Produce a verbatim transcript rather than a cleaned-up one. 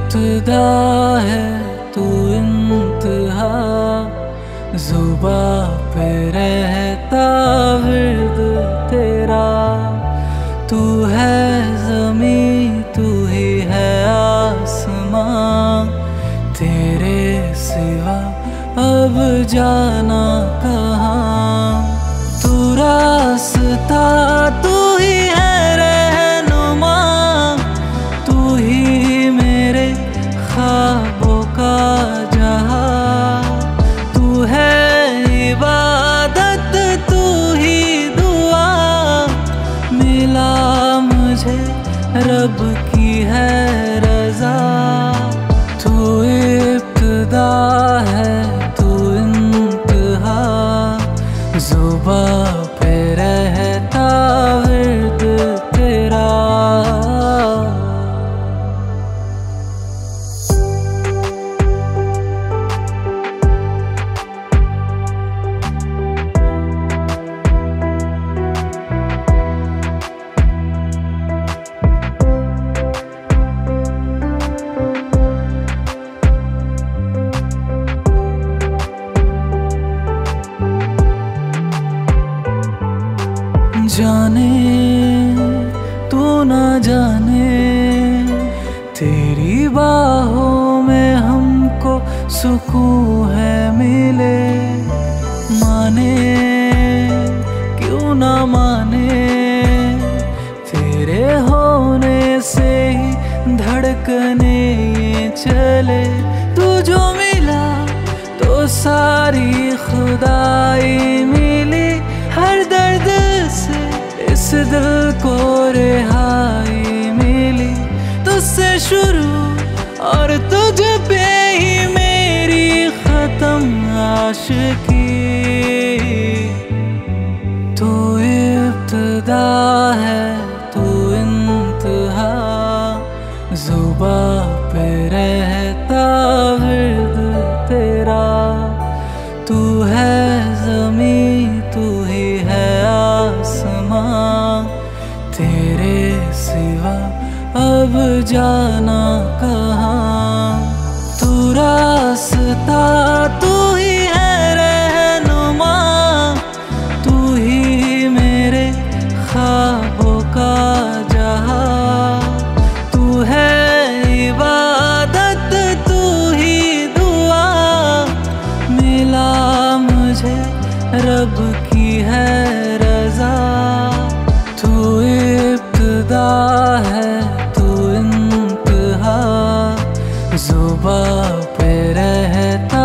इब्तिदा है तू इंतहा, जुबां पे रहता विर्द तेरा। तू है ज़मीं तू ही है आसमां, तेरे सिवा अब जाना कहाँ। तू रास्ता तू ही है रहनुमा, तू ही मेरे ख्वाबों का जहां। तू है इबादत तू ही दुआ, मिला मुझे रब की है रजा। तू इब्तिदा है तू इंतहा, जुबां पे रहता विर्द तेरा। जाने तू ना जाने, तेरी बाहों में हमको सुकून है मिले। माने क्यों ना माने, तेरे होने से ही धड़कने ये चले। तू जो मिला तो सारी खुदाई मिली, हर दर्द से इस दिल को रिहाई मिली। तुझसे शुरू और तुझ पे ही मेरी खत्म आशिकी। तू इब्तिदा है तू इंतहा, जुबां पे रहता विर्द तेरा। तू है ज़मीं तू ही है आसमां, तेरे सिवा अब जाना कहाँ। तू रास्ता तू ही है रहनुमा, तू ही मेरे ख्वाबों का जहां। तू है इबादत तू ही दुआ, मिला मुझे रब की है रजा। तू इब्तिदा है तू इंतहा, जुबां पे रहता